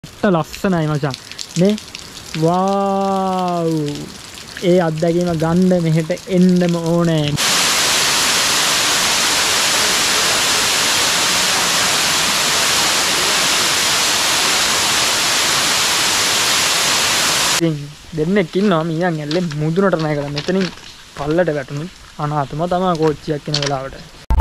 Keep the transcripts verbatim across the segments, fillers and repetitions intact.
ලස්සනයි මචං මේ වාව් ඒ අත්දැකීම ගන්න මෙහෙට එන්නම ඕනේ ඉතින් දෙන්නෙක් ඉන්නවා මීයන් ඇල්ලේ මුදුනට නැගලා මෙතනින් පල්ලට වැටුණු අනාතම තමයි කෝච්චියක් එන වෙලාවට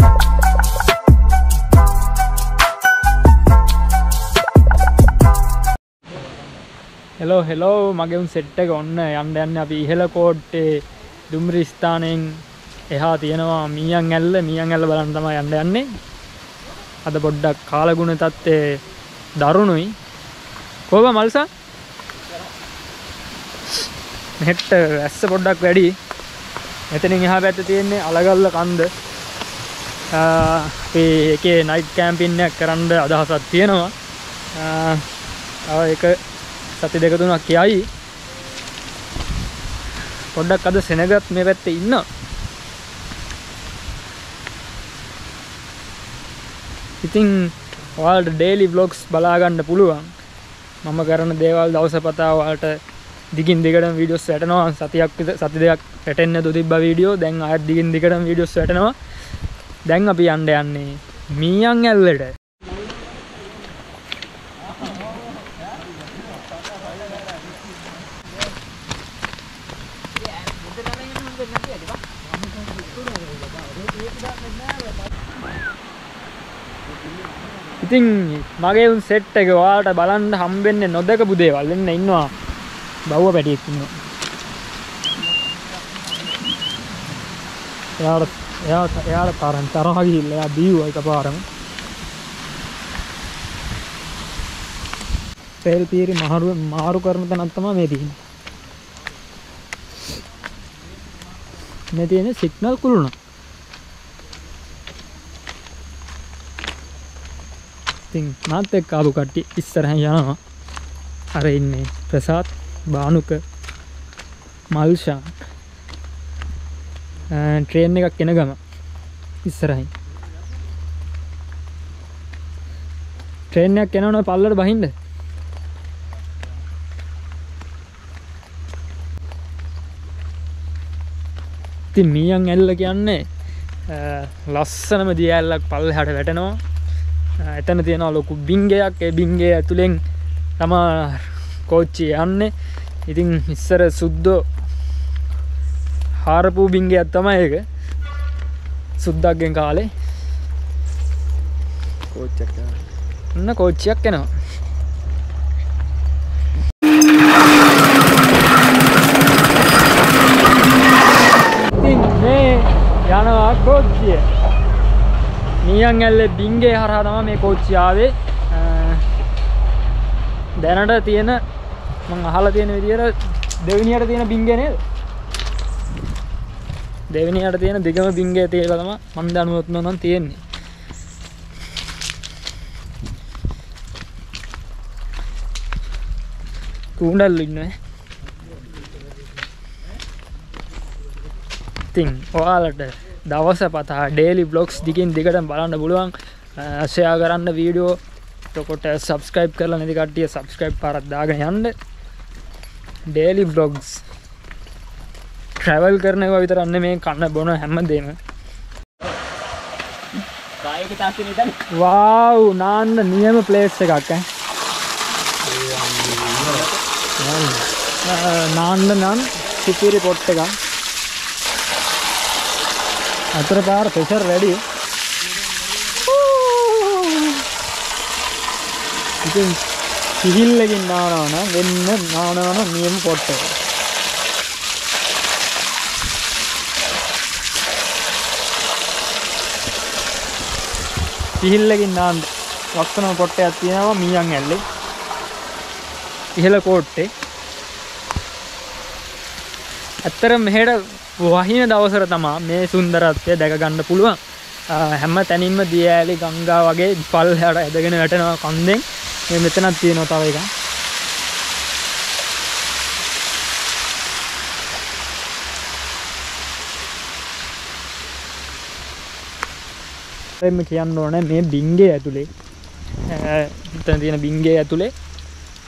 හෙලෝ හෙලෝ මගේ උන් සෙට් එක ඔන්න යන්න යන්නේ අපි ඉහළ කෝට්ටේ දුම්රිය ස්ථානයෙන් එහා තියෙනවා මීයන් ඇල්ල මීයන් ඇල්ල බලන්න තමයි යන්න යන්නේ අද පොඩ්ඩක් කාලගුණ තත්ත්වයේ දරුණුයි කොහොම මල්සා මෙහෙට ඇස්ස පොඩ්ඩක් වැඩි මෙතනින් එහා පැත්තේ තියෙන්නේ අලගල්ල කන්ද අපි එකේ නයිට් කැම්පින් එකක් කරන්න අදහසක් තියෙනවා ආ ඒක සති දෙක තුනක් කියයි පොඩ්ඩක් අද සෙනගත් මේ පැත්තේ ඉන්න ඉතින් ඔයාලට ඩේලි ව්ලොග්ස් බලා ගන්න පුළුවන් මම කරන දේවල් දවස පතා ඔයාලට දිගින් දිගටම වීඩියෝස් වැටෙනවා සතියක් විතර සති දෙකක් වැටෙන්නේ නැතුව තිබ්බ වීඩියෝ දැන් ආයෙත් දිගින් දිගටම වීඩියෝස් වැටෙනවා දැන් අපි යන්න යන්නේ මීයන් ඇල්ලට ඉතින් මගේ උන් සෙට් එක ඔයාලට බලන්න හම්බෙන්නේ නොදකපු දේවල් එන්න ඉන්නවා බව්ව පැටියෙක් ඉන්නවා එයාට එයාට එයාට තරම් තරහ ගිහිල්ලා එයා බීව්වා එකපාරම තෙල් පීරි මාරු මාරු කරන තැනක් තමයි මේ තියෙන්නේ මේ තියෙන්නේ සිග්නල් කුළුණ ඉතින් මාත් එක්ක ආපු කට්ටිය ඉස්සරහින් යනවා අර ඉන්නේ ප්‍රසාද් බානුක මල්ෂා ට්‍රේන් එකක් එන ගම ඉස්සරහින් ට්‍රේන් එකක් එනවනේ පල්ලට බහින්න ඉතින් මීයන් ඇල්ල කියන්නේ ලස්සනම දිය ඇල්ලක් පල්ලෙහාට වැටෙනවා එතන තියෙනවා ලොකු බිංගයක් ඒ බිංගේ ඇතුලෙන් තමයි කෝච්චිය යන්නේ ඉතින් ඉස්සර සුද්දෝ හාරපු බිංගයක් තමයි ඒක සුද්දක්ගෙන් කාලේ කෝච්චියක් යනවා අන්න කෝච්චියක් එනවා ඉතින් මේ යනවා කෝච්චිය මීයන් ඇල්ලේ බිංගේ හරහා තමයි මේ කෝච්චිය ආවේ දැනට තියෙන මම අහලා තියෙන විදියට දෙවෙනියට තියෙන බිංගේ නේද දෙවෙනියට තියෙන දිගම බිංගේ තියලා තමයි මම දැනුවත් නම් තියෙන්නේ කුණ්ඩල්ලු ඉන්නේ ඉතින් ඔයාලට දවස පතා ඩේලි බ්ලොග්ස් දිගින් දිගටම බලන්න පුළුවන් ෂෙයා කරන්න වීඩියෝ එතකොට සබ්ස්ක්‍රයිබ් කරලා නැති කට්ටිය සබ්ස්ක්‍රයිබ් පාරක් දාගෙන යන්න ඩේලි බ්ලොග්ස් ට්‍රැවල් කරන ඒවා විතරක් නෙමෙයි කන්න බොන හැමදේම කායක තාස්සේ නේද වව් නාන්න නියම ප්ලේස් එකක් ඈ නාන්න නම් සිපිරි පොට් එකක් අතර පාර ප්‍රෙෂර් වැඩි ඉතින් සිහිල්ලකින් නානවා නම් වෙන්න නානවා නම් නියම පොට් එක සිහිල්ලකින් නාන්න ලස්සනම පොට් එකක් තියෙනවා මීයන් ඇල්ලේ ඉහළ කෝට්ටේ ඇත්තටම මෙහෙට වහින දවසට තමයි මේ සුන්දරත්වය දැක ගන්න පුළුවන් හැම තැනින්ම දිය ඇලි ගංගා වගේ පල්ලෙහාට ඇදගෙන වැටෙනවා කන්දෙන් මේ මෙතනක් තියෙනවා තව එකක් එන්න කියන්න ඕනේ මේ බිංගේ ඇතුලේ එතන තියෙන බිංගේ ඇතුලේ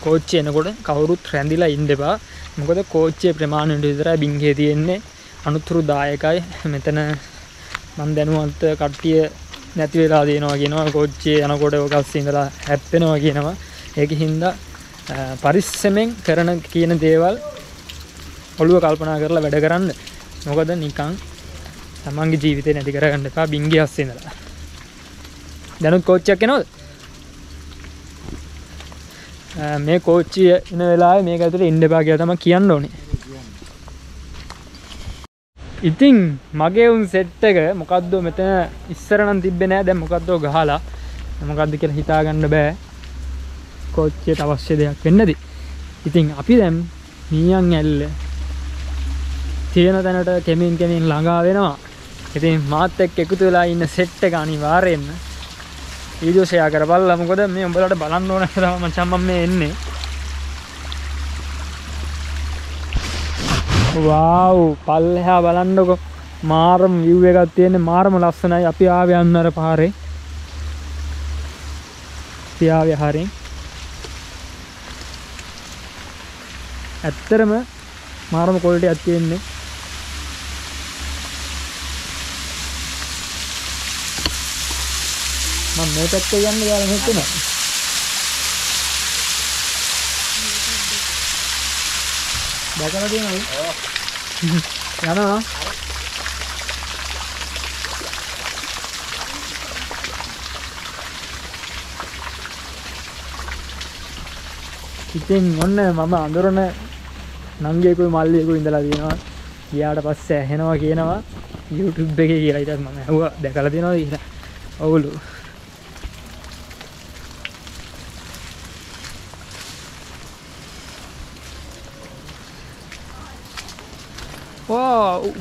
කෝච්චිය එනකොට කවුරුත් රැඳිලා ඉන්න එපා. මොකද කෝච්චියේ ප්‍රමාණයට විතරයි බින්ගේ තියෙන්නේ. අනුතුරුදායකයි. මෙතන මම දැනුවත් කට්ටිය නැති වෙලා දිනවා කියනවා. කෝච්චියේ යනකොට ඔකස් ඉඳලා හැප්පෙනවා කියනවා. ඒකින්ද පරිස්සමෙන් කරන කියන දේවල් ඔළුව කල්පනා කරලා වැඩ කරන්න. මොකද නිකන් තමන්ගේ ජීවිතේ නැති කරගන්න එපා බින්ගේ අස්සේ ඉඳලා. දැනුත් කෝච්චියක් එනවද? මේ කෝච්චිය එන වෙලාවේ මේක ඇතුලේ ඉන්න එපා කියලා තමයි කියන්න ඕනේ. ඉතින් මගේ උන් සෙට් එක මොකද්ද මෙතන ඉස්සර නම් තිබ්බේ නෑ. දැන් මොකද්ද ගහලා මොකද්ද කියලා හිතා ගන්න බෑ. කෝච්චියට අවශ්‍ය දෙයක් වෙන්නදී. ඉතින් අපි දැන් මීයන් ඇල්ල තියෙන තැනට කෙමින් කෙමින් ළඟා වෙනවා. ඉතින් මාත් එක්ක එකතු වෙලා ඉන්න සෙට් එක අනිවාර්යෙන්ම වීඩියෝ ෂෙයා කරපළා. මොකද මේ උඹලට බලන්න ඕන තමයි මචං මම මේ එන්නේ. වාව් පල්ලෙහා බලන්නකො මාරම view එකක් තියෙන්නේ. මාරම ලස්සනයි. අපි ආවේ යන්න අර පාරේ. අපි ආවේ හරින්. ඇත්තරම මාරම ක්වොලිටි එකක් තියෙන්නේ. මම මේ පැත්තේ යන්න යාලා හිතුණා. දැකලා තියෙනවද? ඔව්. යනවා. ඉතින් ඔන්න මම අඳුරන නංගියෙකුයි මල්ලියෙකුයි ඉඳලා තියෙනවා. ගියාට පස්සේ ඇහෙනවා කියනවා YouTube එකේ කියලා. ඊට මම ඇහුවා දැකලා තියෙනවද කියලා. ඔව්ලු. Wow.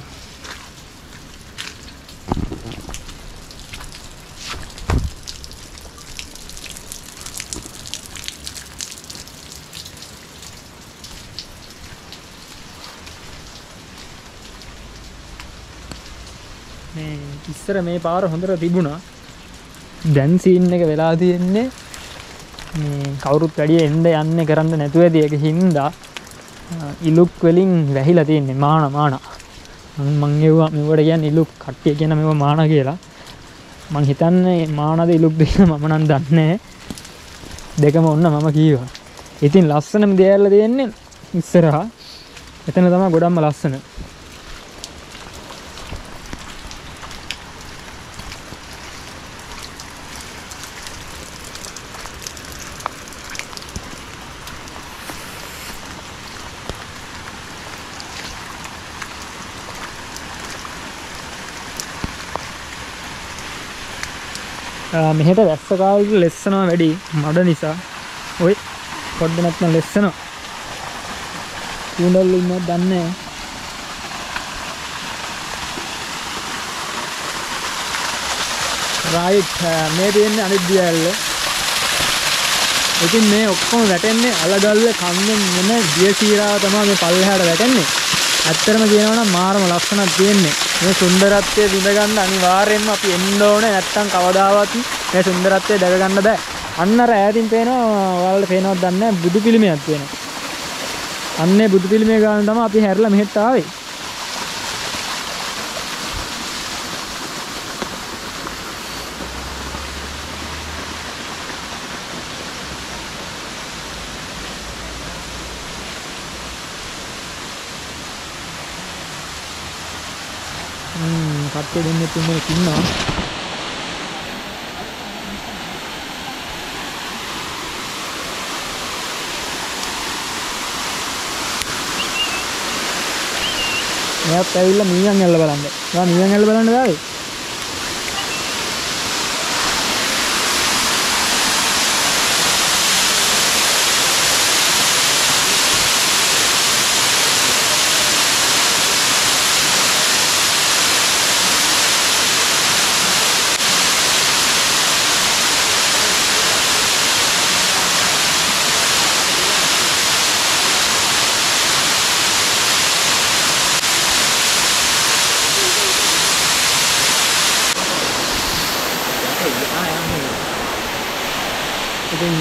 මේ ඉස්සර මේ පාර හොඳට තිබුණා. දැන් සීන් එක වෙලා තියෙන්නේ මේ කවුරුත් වැඩි එන්න යන්නේ කරන්න නැතුව ඇති ඒක හින්දා ඉලුක් වලින් වැහිලා තියෙන්නේ මාන මාන. මම ඒවා මෙවට කියන්නේ ඉලුක් කට්ටිය කියන මේවා මාන කියලා. මං හිතන්නේ මානද ඉලුක් දෙක මම නම් දන්නේ දෙකම ඔන්න මම කීවා. ඉතින් ලස්සනම දෙයල්ල දෙන්නේ ඉස්සරහා. එතන තමයි ගොඩක්ම ලස්සන. මෙහෙට වැස්ස කාලේ ලෙස්සනවා වැඩි මඩ නිසා. ඔය පොඩ්ඩ නැත්නම් ලෙස්සනවා. කුණල් ඉන්නවද දන්නේ නැහැ. රයිට් මේ දෙන්නේ අනිත් දියල්ල. ඉතින් මේ ඔක්කොම වැටෙන්නේ අලගල්ල කන්නෙන් මෙන්න දිය සීරාව තමයි මේ පල්ලෙහාට වැටෙන්නේ. ඇත්තටම කියනවා නම් මාරම ලස්සනක් තියෙන්නේ. මේ සුන්දරත්වය විඳ ගන්න අනිවාර්යයෙන්ම අපි එන්න ඕනේ. නැත්තම් කවදාවත් මේ සුන්දරත්වය දැක ගන්න බෑ. අන්න අර ඈතින් පේනවා ඔයාලට පේනවද දන්නේ නැහැ බුදු පිළිමයක් තියෙනවා. අන්නේ බුදු පිළිමය ගාන තමයි අපි හැරලා මෙහෙට ආවේ. හ්ම් කට්ටිය දෙන්නේ තුන්දෙනෙක් ඉන්නවා. මෙයාත් ඇවිල්ලා මීයන් ඇල්ල බලන්න. ඔයා මීයන් ඇල්ල බලන්න දාවේ?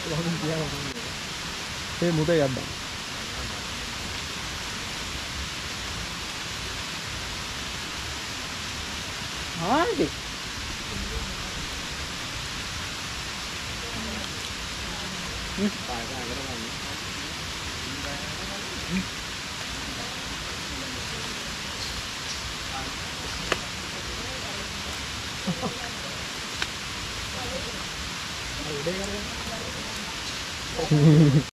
ඒ මුත යද්දා ආන්ටි